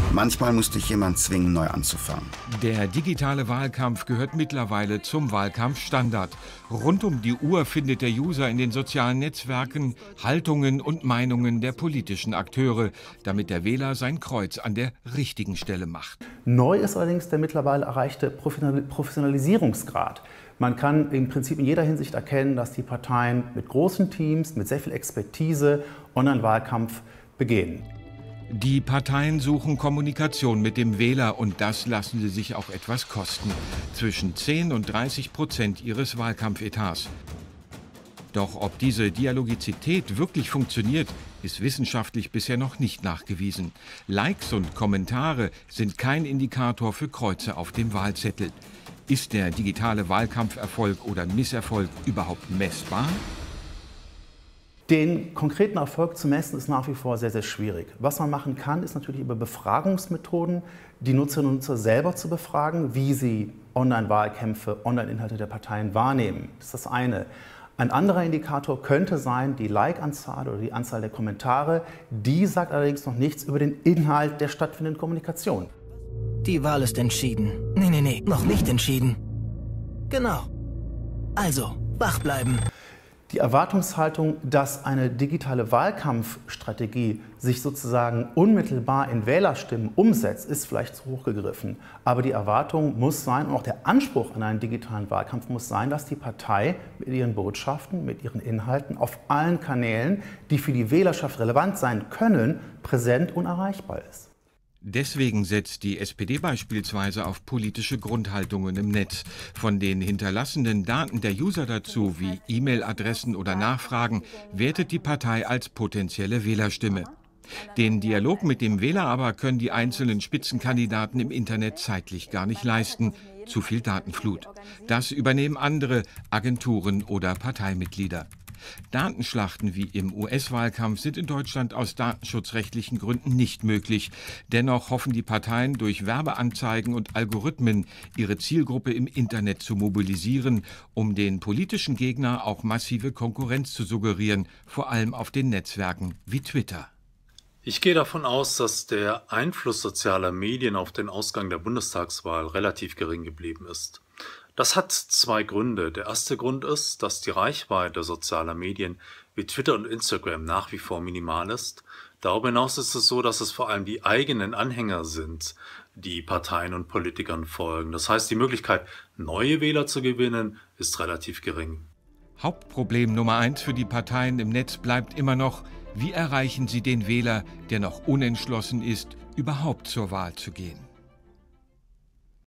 Manchmal musste ich jemanden zwingen, neu anzufangen. Der digitale Wahlkampf gehört mittlerweile zum Wahlkampfstandard. Rund um die Uhr findet der User in den sozialen Netzwerken Haltungen und Meinungen der politischen Akteure, damit der Wähler sein Kreuz an der richtigen Stelle macht. Neu ist allerdings der mittlerweile erreichte Professionalisierungsgrad. Man kann im Prinzip in jeder Hinsicht erkennen, dass die Parteien mit großen Teams, mit sehr viel Expertise Online-Wahlkampf begehen. Die Parteien suchen Kommunikation mit dem Wähler und das lassen sie sich auch etwas kosten. Zwischen 10 und 30% ihres Wahlkampfetats. Doch ob diese Dialogizität wirklich funktioniert, ist wissenschaftlich bisher noch nicht nachgewiesen. Likes und Kommentare sind kein Indikator für Kreuze auf dem Wahlzettel. Ist der digitale Wahlkampferfolg oder Misserfolg überhaupt messbar? Den konkreten Erfolg zu messen ist nach wie vor sehr, sehr schwierig. Was man machen kann, ist natürlich über Befragungsmethoden die Nutzerinnen und Nutzer selber zu befragen, wie sie Online-Wahlkämpfe, Online-Inhalte der Parteien wahrnehmen. Das ist das eine. Ein anderer Indikator könnte sein die Like-Anzahl oder die Anzahl der Kommentare. Die sagt allerdings noch nichts über den Inhalt der stattfindenden Kommunikation. Die Wahl ist entschieden. Nee, noch nicht entschieden. Genau. Also, wach bleiben. Die Erwartungshaltung, dass eine digitale Wahlkampfstrategie sich sozusagen unmittelbar in Wählerstimmen umsetzt, ist vielleicht zu hoch gegriffen. Aber die Erwartung muss sein und auch der Anspruch an einen digitalen Wahlkampf muss sein, dass die Partei mit ihren Botschaften, mit ihren Inhalten auf allen Kanälen, die für die Wählerschaft relevant sein können, präsent und erreichbar ist. Deswegen setzt die SPD beispielsweise auf politische Grundhaltungen im Netz. Von den hinterlassenen Daten der User dazu, wie E-Mail-Adressen oder Nachfragen, wertet die Partei als potenzielle Wählerstimme. Den Dialog mit dem Wähler aber können die einzelnen Spitzenkandidaten im Internet zeitlich gar nicht leisten. Zu viel Datenflut. Das übernehmen andere, Agenturen oder Parteimitglieder. Datenschlachten wie im US-Wahlkampf sind in Deutschland aus datenschutzrechtlichen Gründen nicht möglich. Dennoch hoffen die Parteien durch Werbeanzeigen und Algorithmen, ihre Zielgruppe im Internet zu mobilisieren, um den politischen Gegner auch massive Konkurrenz zu suggerieren, vor allem auf den Netzwerken wie Twitter. Ich gehe davon aus, dass der Einfluss sozialer Medien auf den Ausgang der Bundestagswahl relativ gering geblieben ist. Das hat zwei Gründe. Der erste Grund ist, dass die Reichweite sozialer Medien wie Twitter und Instagram nach wie vor minimal ist. Darüber hinaus ist es so, dass es vor allem die eigenen Anhänger sind, die Parteien und Politikern folgen. Das heißt, die Möglichkeit, neue Wähler zu gewinnen, ist relativ gering. Hauptproblem Nummer 1 für die Parteien im Netz bleibt immer noch, wie erreichen sie den Wähler, der noch unentschlossen ist, überhaupt zur Wahl zu gehen?